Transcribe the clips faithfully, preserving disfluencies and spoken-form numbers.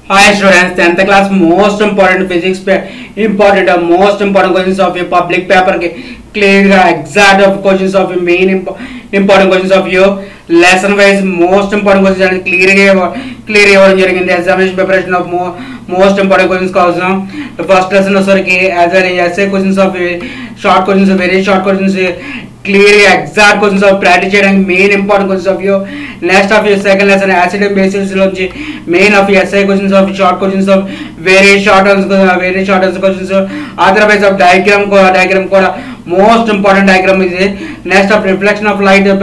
Hi students, tenth class most important physics important uh, most important questions of your public paper clear exact of questions of your main imp important questions of your lesson wise most important questions and clear clear during the examination preparation of more most important questions కోసం the first lesson వచ్చరికి as well essay questions of short questions very short questions clear exact questions of practice చేయడానికి main important questions of you next of your second lesson acid and basis లోంచి main of essay questions of short questions of very short very short questions otherwise of diagram diagram కూడా most important diagram ఇది next of reflection of light of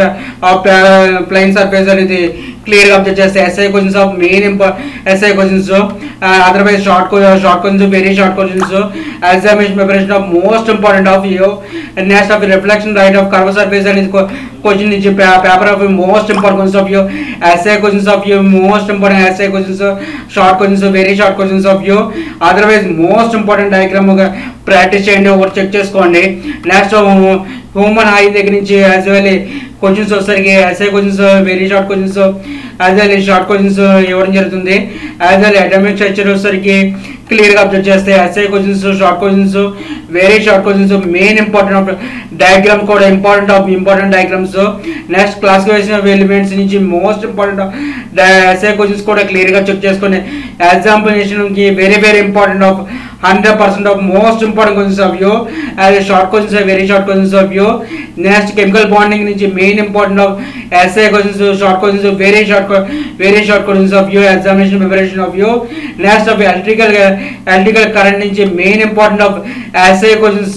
plane surface అనేది clear గా observe చేస్తే essay questions of main essay questions otherwise short short questions very short questions examination preparation of most important of you next of reflection light of curved surface అనేది question నుంచి paper of most important questions of you essay questions of you most important essay questions short questions very short questions of you otherwise most important diagram practice చేయండి ఒకటి check చేసుకోండి next human eye దగ్గర నుంచి as well questions వచ్చేసరికి SI questions very short questions as well short questions ఇవ్వడం జరుగుతుంది as well atomic structure వచ్చేసరికి క్లియర్గా అబ్జర్వ్ చేస్తే SI questions short questions very short questions main important of diagram కూడా important of important diagrams next classification of elements నుంచి most important SI questions కూడా క్లియర్గా check చేసుకుని ఎగ్జాంపులేషన్కి very very important of hundred percent of most important questions of you as a short questions are very short questions of you next chemical bonding nunchi main important of essay questions short questions very short very short questions of you examination preparation of you next of electrical electrical current nunchi main important of essay questions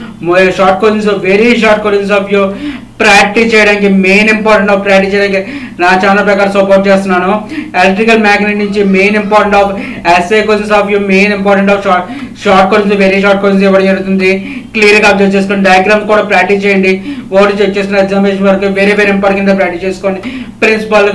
short questions very short questions of you practice చేయడానికి main important of practice చేయడానికి నా channel ప్రకారం support చేస్తున్నాను electrical magnet నుంచి main important of SA questions of you main important of short short questions very short questions ఇవ్వడం జరుగుతుంది క్లియర్గా observe చేసుకోండి డయాగ్రామ్స్ కూడా ప్రాక్టీస్ చేయండి ఓడి చెక్ చేసుకుని ఎగ్జామినేషన్ వరకు వెరీ వెరీ ఇంపార్టెంట్ కింద ప్రాక్టీస్ చేసుకోండి ప్రిన్సిపల్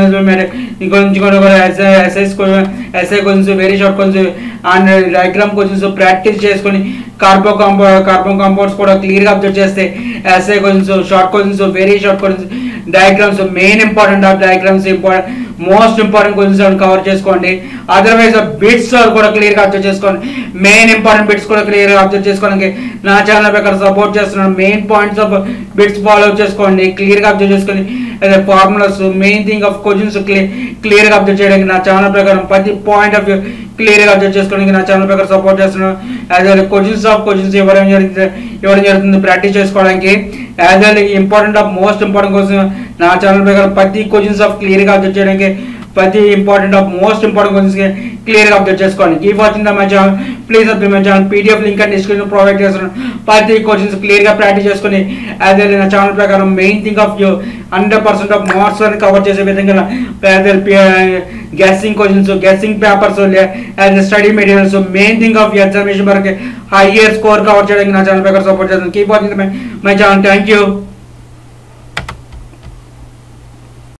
ఇంకొంచెం కూడా SIs SI questions very short questions and diagram questions practice చేసుకొని కార్బో కాంపౌ కార్బన్ కాంపౌండ్స్ కూడా క్లియర్గా అబ్జర్వ్ చేస్తే SI questions short questions very short questions diagrams main important of diagrams important most important questions cover చేసుకోండి otherwise bits కూడా క్లియర్గా observe చేసుకోండి main important bits కూడా క్లియర్గా అబ్జర్వ్ చేసుకోవడానికి నా ఛానల్ ప్రకారం సపోర్ట్ చేస్తున్నాను main points of bits follow చేసుకోండి క్లియర్గా అబ్జర్వ్ చేసుకొని formulas main thing of questions క్లియర్గా అబ్జర్వ్ చేయడానికి నా ఛానల్ ప్రకారం ప్రతి పాయింట్ ఆఫ్ క్లియర్గా అబ్జర్వ్ చేసుకోవడానికి నా ఛానల్ ప్రకారం సపోర్ట్ చేస్తున్నాను as well questions of questions ఇవ్వడం జరుగుతుంది ఇవ్వడం జరుగుతుంది ప్రాక్టీస్ చేసుకోవడానికి as well important of most important question నా ఛానల్ ప్రకారం ప్రతి క్వశ్చన్స్ ఆఫ్ క్లియర్గా అబ్జర్వ్ చేయడానికి ప్రతి important of most important questions క్లియర్గా అబ్జర్వ్ చేసుకోండి keep watching the my channel please subscribe my channel PDF link and description provide చేస్తున్నాను ప్రతి క్వశ్చన్స్ క్లియర్గా ప్రాక్టీస్ చేసుకుని యాజ్ వెల్ నా ఛానల్ ప్రకారం main thing of you hundred percent of marks అని cover చేసే విధంగా as well guessing questions guessing papers as study materials main thing of examination వరకు హైయర్ స్కోర్ కవర్ చేయడానికి నా ఛానల్ ప్రకారం సపోర్ట్ చేస్తున్నాను keep watching my channel thank you